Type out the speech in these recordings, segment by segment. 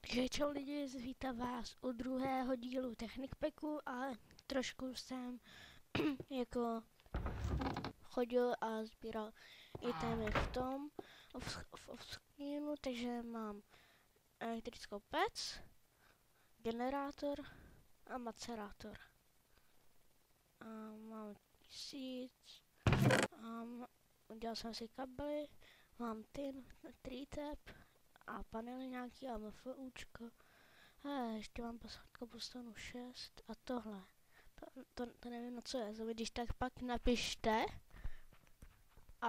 Takže čau lidi, vítám vás u druhého dílu Technic Packu a trošku jsem jako chodil a sbíral itemy v tom offscreenu, takže mám elektrickou pec, generátor a macerátor. A mám 1000, udělal jsem si kabely, mám tin, tritap a panely nějaký a MFUčko. A ještě mám posádku postanu 6 a tohle. To nevím, na co je. Když tak pak napište. A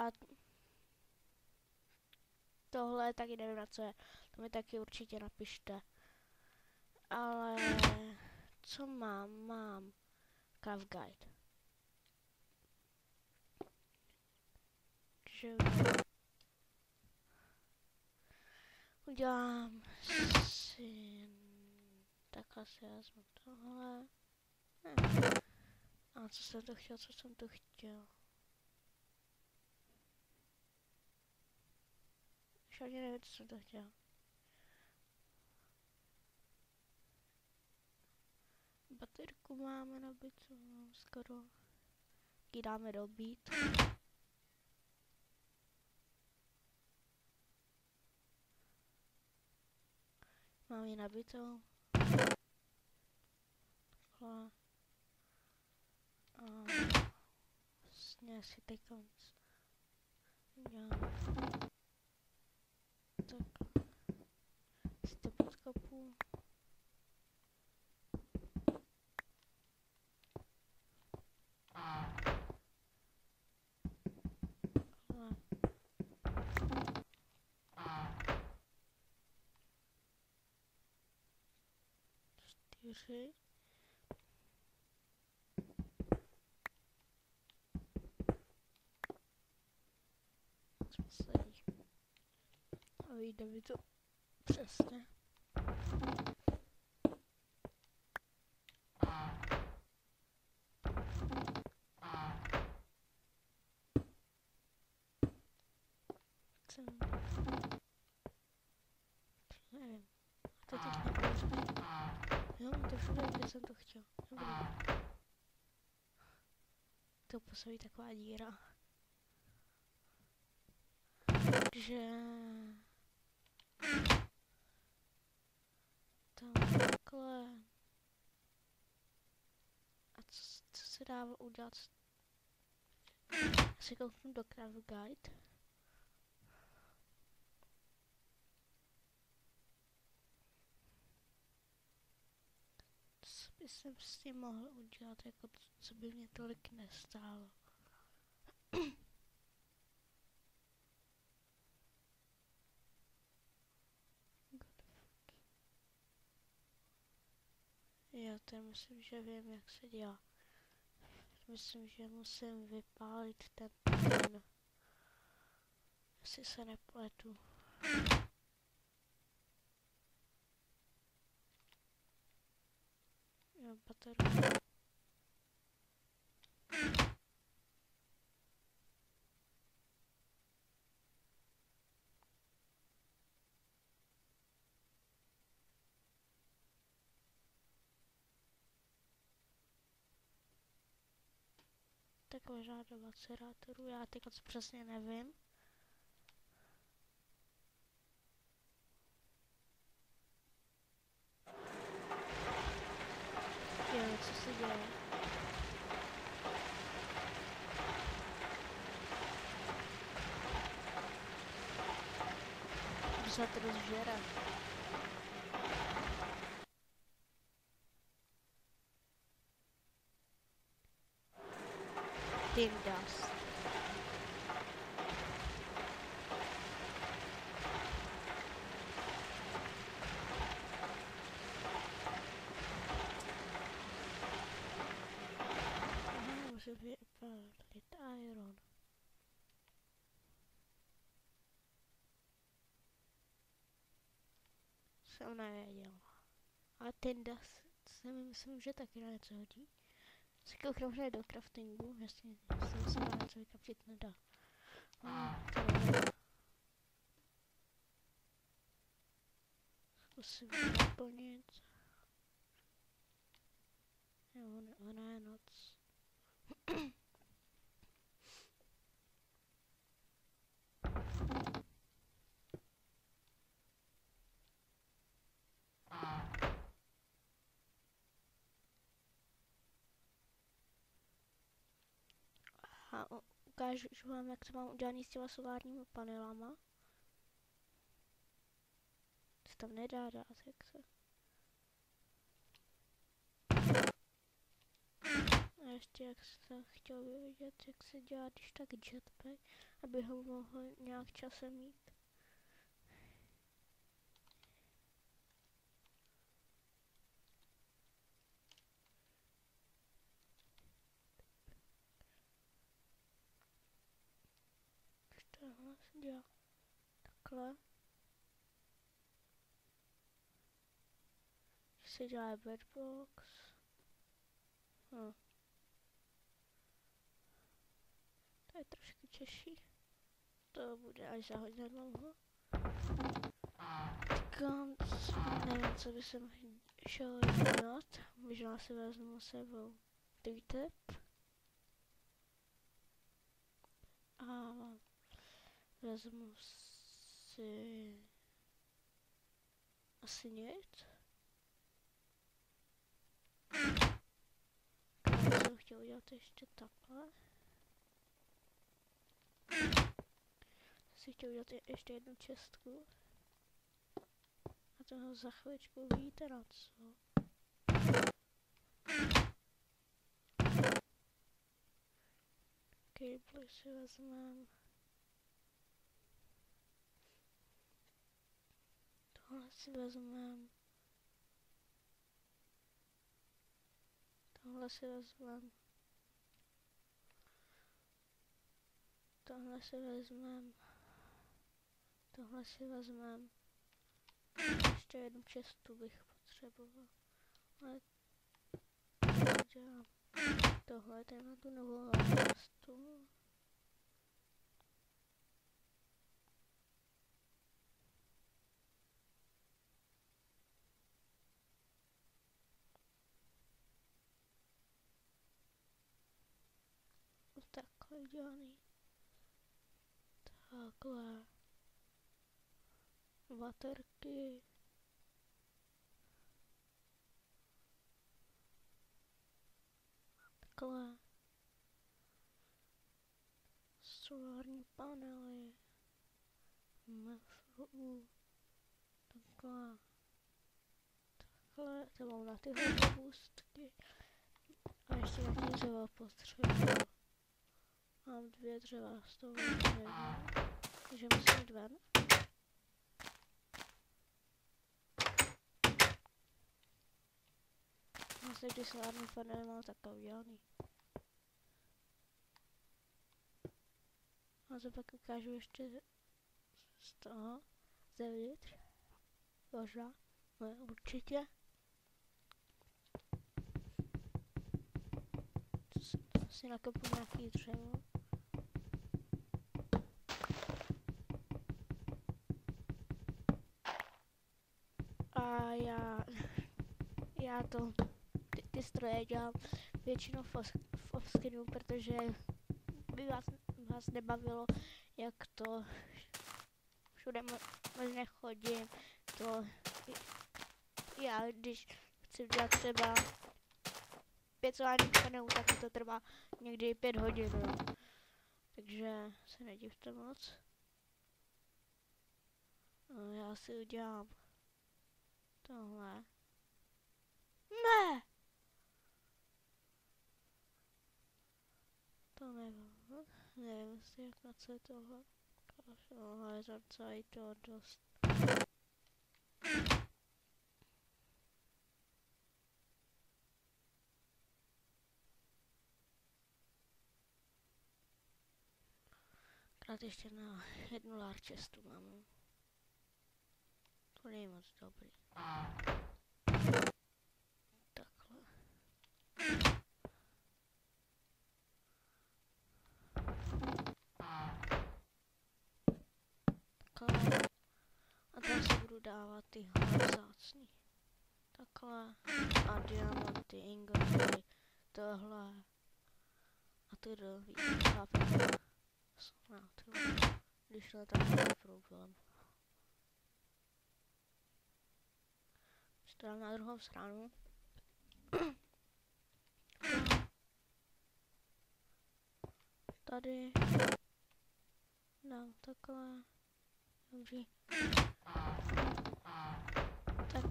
tohle taky nevím, na co je. To mi taky určitě napište. Ale co mám? Mám Craft Guide. Takže udělám si... Takhle si vezmu tohle. A co jsem to chtěl? Už ani nevím, co jsem to chtěl. Baterku máme nabitou, skoro. Ji dáme dobít. Mám ji nabitou. Takhle. A vlastně si teď udělám tak. Si to podkopu. Takhle. 4. A vyjde mi to přesně. Nevím. To teď nepůjde. Jo, to všude, kde jsem to chtěl. Dobrý. To působí taková díra. Takže... Tam takhle... A co se dá udělat? Já si kouknu do Craft Guide. Co by jsem s tím mohl udělat, jako co by mě tolik nestálo? Já to myslím, že vím, jak se dělá. Myslím, že musím vypálit ten plyn. Jestli se nepletu. Jo, baterku. Tak možná do macerátoru, já teď přesně nevím. Jo, co se děje? Už se to rozžere. Tin dust. Musím vypálit iron. Jsem nevěděl. A ten dust si myslím, že taky na něco hodí. Si koukám, že je do craftingu, jasně, se na něco vykraftit nedá. zkusím naplnit. Jo, ona je noc. A ukážu vám, jak to mám udělaný s těma solárními panelama. Se tam nedá dát, jak se... A ještě jak jsem chtěl vědět, jak se dělá když tak jetpack, aby ho mohl nějak časem mít. Tohle se dělá takhle. Když se dělá bedbox. To je trošku těžší. To bude až za hodně dlouho. Konc, nevím, co by jsem šel dělat. Možná si vezmu sebou TreeTap. A vezmu si asi nic. Já jsem chtěl udělat ještě takhle. Si chtěl udělat ještě jednu čestku. A toho za chvíličku víte na co. Cable si vezmeme. Tohle si vezmeme. Tohle si vezmeme. Tohle si vezmeme. Tohle si vezmeme. Ještě jednu čestu bych potřeboval. Ale dělám tohle, tady mám tu novou čestu. Takhle dělaný. Takhle. Baterky. Takhle. Solární panely. MFU. Takhle. Takhle. To mám na tyhle boostky. A ještě nějaký dřeva potřebuji. Mám 2 dřeva z toho nevím. Takže musím jít ven. Vlastně ty solární panely mám takhle udělaný. A to pak ukážu ještě z toho, zevnitř. Možná, ne, určitě. Si nakopu nějaký dřevo. A já to, ty stroje dělám většinou v offscreenu, protože by vás nebavilo, jak to všude možná chodím. To já, když chci dělat třeba 5 solárních panelů, tak to trvá někdy 5 hodin, jo. Takže se nedivte moc. No, já si udělám tohle. Ne! To nevím. Nevím, jestli jak na co je tohle. Tohle je celý to dost. Krát ještě na jednu large chestu mám. To není moc dobrý. Takhle. Takhle. A tam se budu dávat tyhle vzácný. Takhle. A diamanty, ingoty, tohle. A ty víc, chápete? Když ne, tak je problém. Stám na druhou stranu. Tady. Dám takhle. Dobře. Tak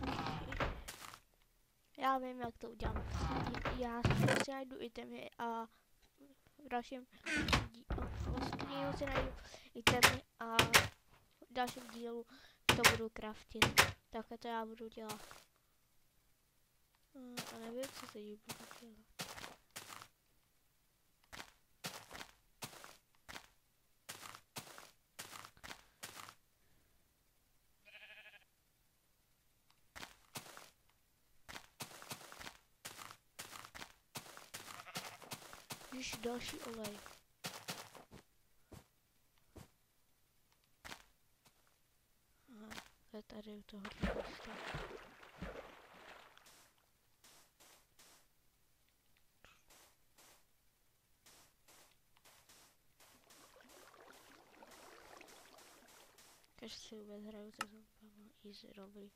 já vím, jak to udělám. Já si najdu itemy a v dalším dílu si najdu itemy a v dalším dílu to budu craftit. Takhle to já budu dělat. A nevím, co teď budu dělat. Když další olej. Aha, to je tady u toho místa. Když si vůbec hraju, tak jsem easy, dobrý.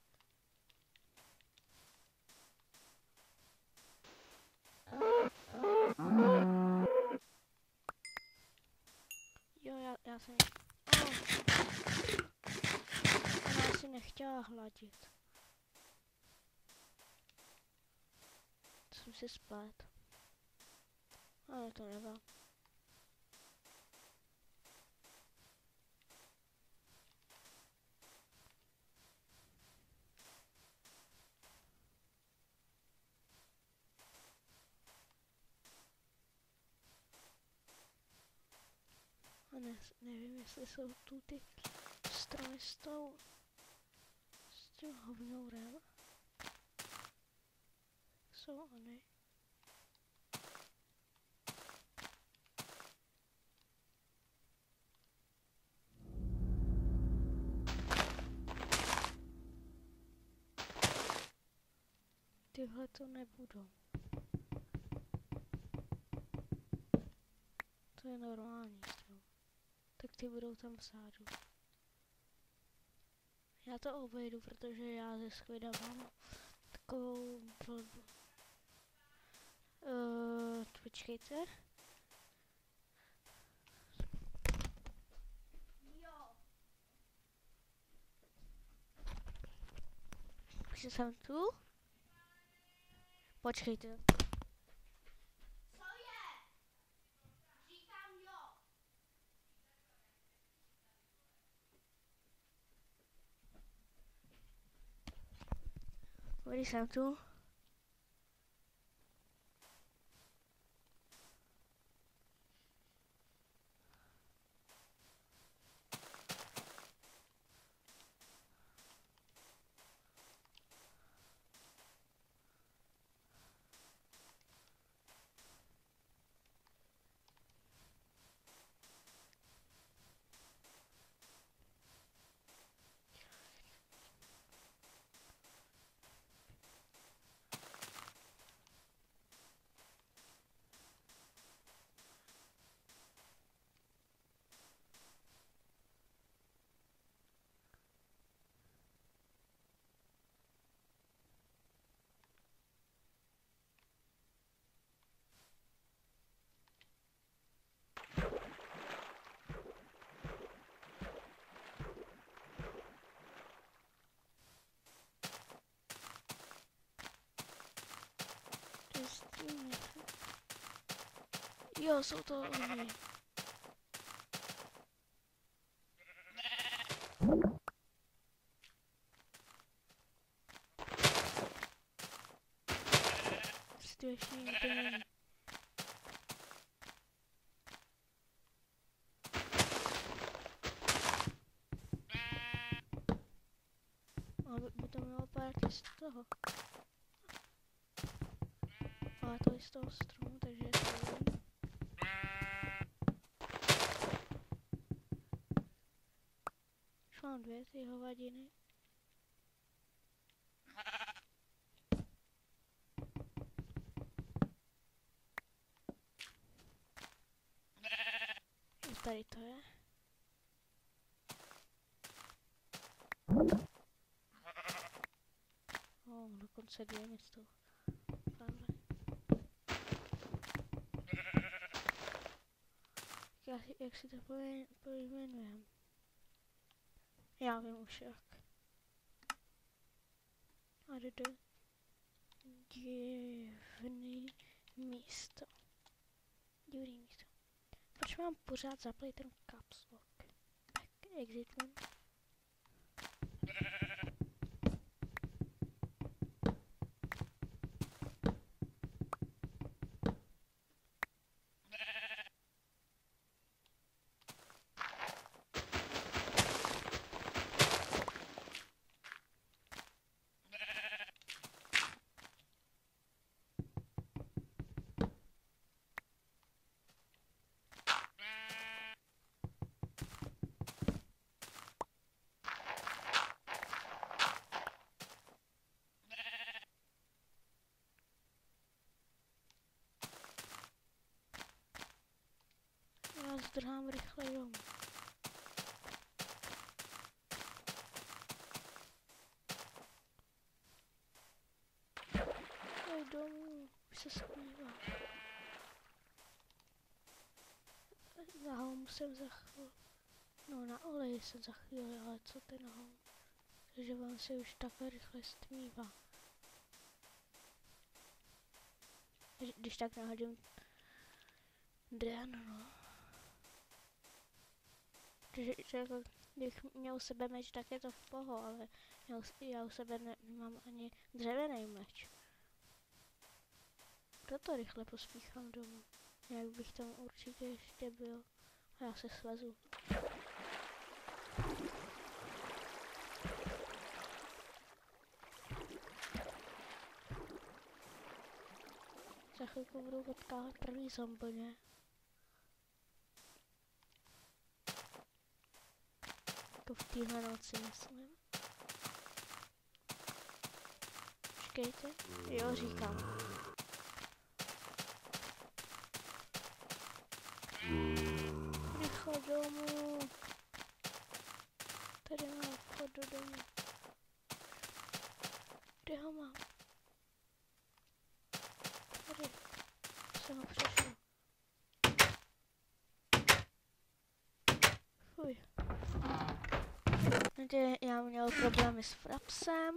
Jo, já jsem... Ona si nechtěla hladit. To jsem si splet. Ale to nevá. A nevím, jestli jsou tu ty stromy s tím hovnourem. Jsou oni. Tyhle to nebudou. To je normální strom. Tak ty budou tam vzadu. Já to obejdu, protože já ze Squida mám takovou blbou. Počkejte. Jo. Už jsem tu. Počkejte. Co je? Říkám jo. Když jsem tu. Jo, jsou to oni. To ještě nikdo není. Ale by to mělo pár z toho. Ale to je z toho stromu, takže je to dobrý. Už mám 2 ty hovadiny. tady to je. Dokonce 2 místo. Jak si to pojmenujeme? Já vím už jak. A jde divný místo. Divný místo. Proč mám pořád zaplit ten caps lock? Tak, exit one. Já zdrhám rychle domů. Jdem domů, už se zpívá. Na homu jsem za chvíli. No na oleji jsem za chvíli, ale co ty na homu? Takže vám se už takhle rychle stmívá. Když tak nahodím den, no. Že jako, když měl u sebe meč, tak je to v poho, ale já u sebe nemám ani dřevěný meč. Proto rychle pospíchám domů. Jak bych tam určitě ještě byl. A já se svezu. Za chvilku budu potkávat první zomboně. To v téhle noci myslím. Počkejte. Jo, říkám. Rychle domů. Tady mám vchod do domu. Kde ho mám? Tady. Jsem ho přešel. Fuj. Já měl problémy s frapsem.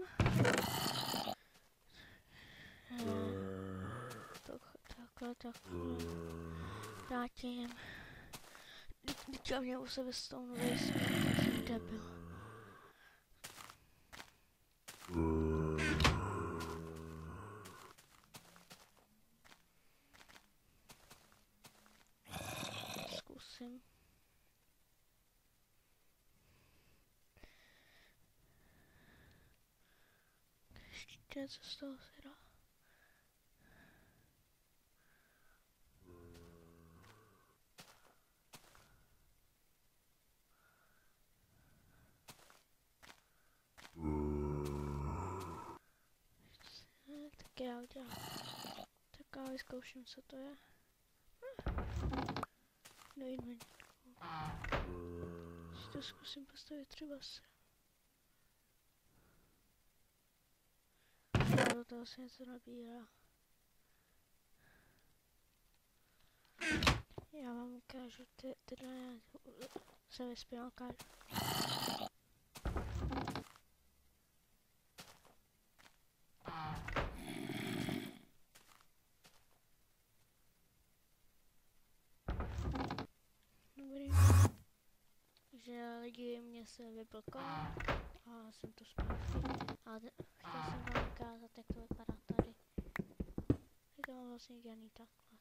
Takhle. Vrátím. Teď já měl u sebe s tou novou jsem debil. Zkusím. Ještě něco z toho se dá. Tak já udělám. Tak já vyzkouším, co to je. Do inventku. Si to zkusím postavit třeba se. Do toho se něco nabírá. Já vám ukážu, teda se vyspěl ukážu. Dobrý. Takže lidi mě se vyblkali a jsem tu zpátky. A chtěl jsem vám ukázat, jak to vypadá tady. Je to vlastně dělaný takhle.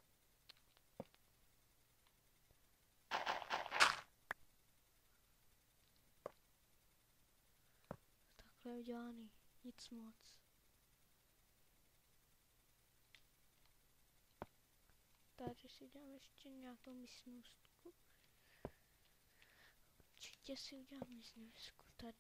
Takhle je udělaný, nic moc. Tady si dám ještě nějakou místnostku. Určitě si udělám místnostku tady.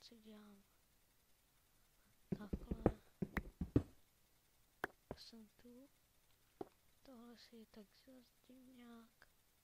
si dělám takhle. Jsem tu. Tohle si tak zazdím nějak.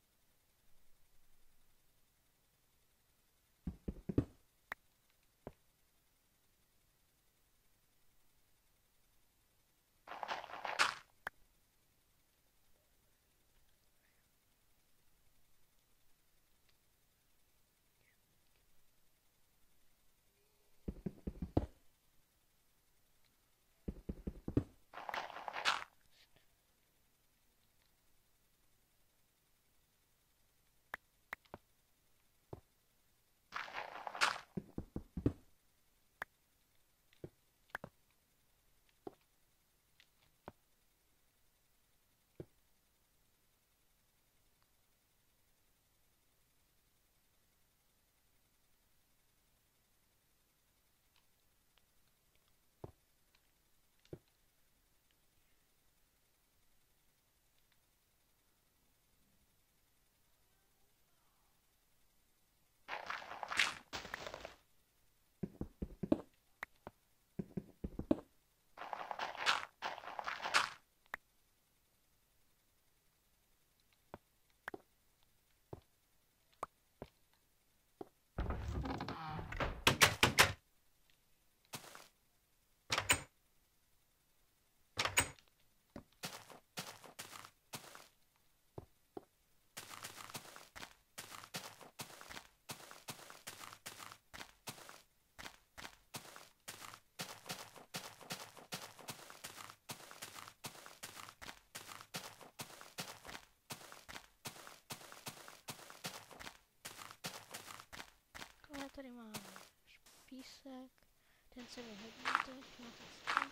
Ale tady mám písek, ten se mi hodí teď na cestě.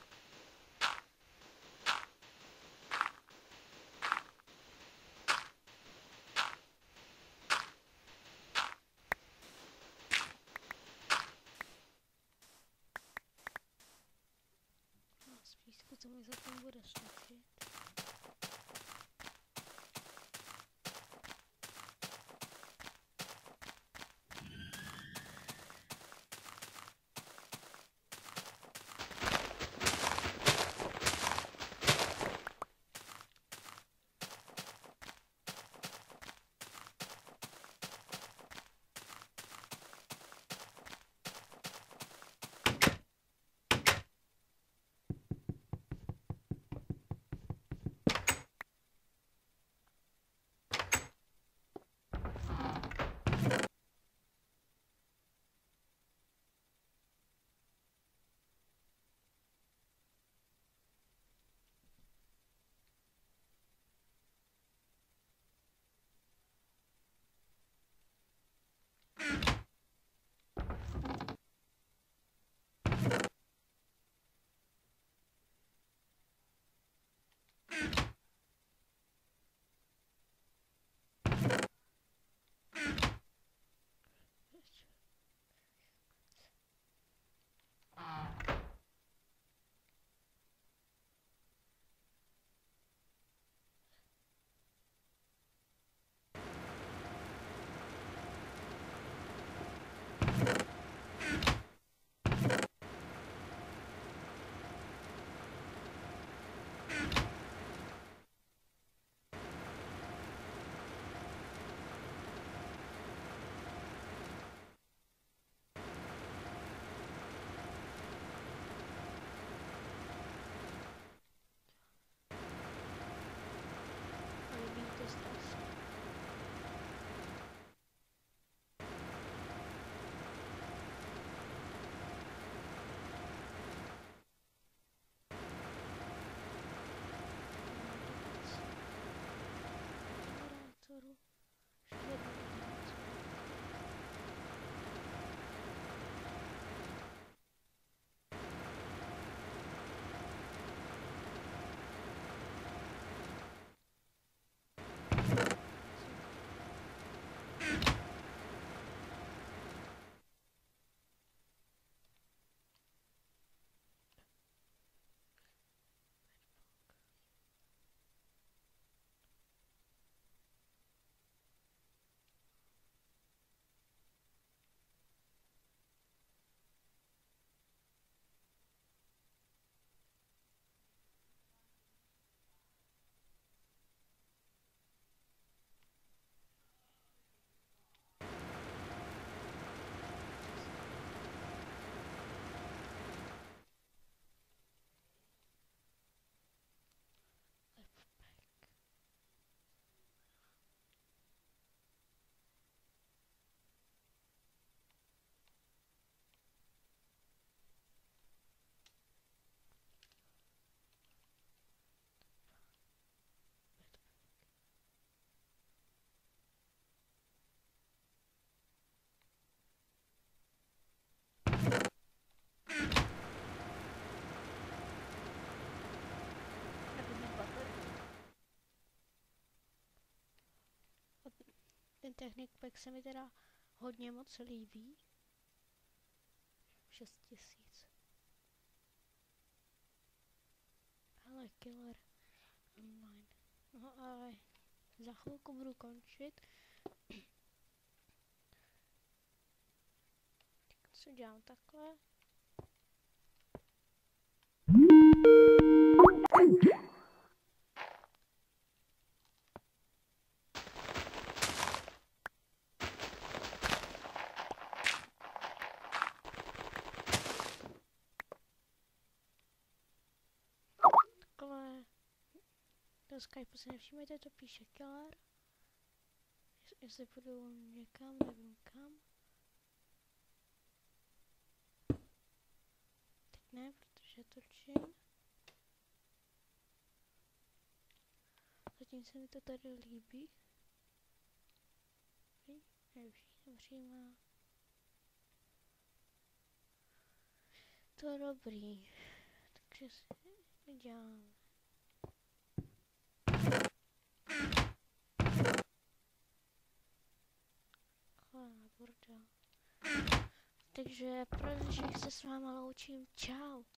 A z písku to mi zatím bude stačit. ten Technic Pack se mi teda hodně moc líbí. 6000. Ale killer online. No ale za chvilku budu končit. Co dělám takhle? Takhle. Do Skype si nevšímejte, to píše killer. Jestli půjdu někam, nevím kam. Teď ne, protože točím. Zatím se mi to tady líbí. Nevšímá. To je dobrý. Takže si dělám. Bordel. Takže pro dnešek se s váma loučím. Čau.